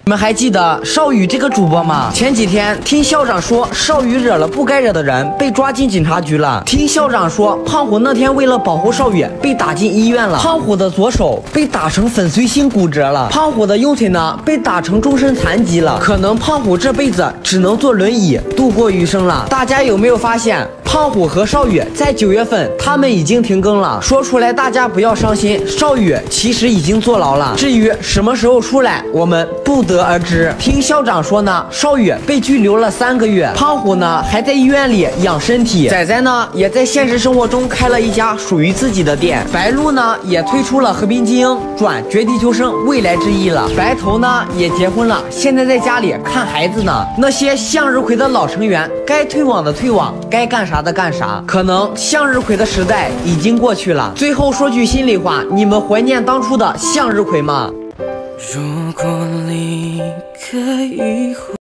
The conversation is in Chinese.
你们还记得少宇这个主播吗？前几天听校长说少宇惹了不该惹的人，被抓进警察局了。听校长说，胖虎那天为了保护少宇，被打进医院了。胖虎的左手被打成粉碎性骨折了，胖虎的右腿呢被打成终身残疾了。可能胖虎这辈子只能坐轮椅度过余生了。大家有没有发现，胖虎和少宇在9月份他们已经停更了？说出来大家不要伤心，少宇其实已经坐牢了。至于什么时候出来，我们不得而知。听校长说呢，少宇被拘留了3个月，胖虎呢还在医院里养身体，仔仔呢也在现实生活中开了一家属于自己的店，白鹿呢也推出了和平精英转绝地求生未来之翼了，白头呢也结婚了，现在在家里看孩子呢。那些向日葵的老成员该退网的退网，该干啥的干啥，可能向日葵的时代已经过去了。最后说句心里话，你们怀念当初的向日葵吗？ 如果离开以后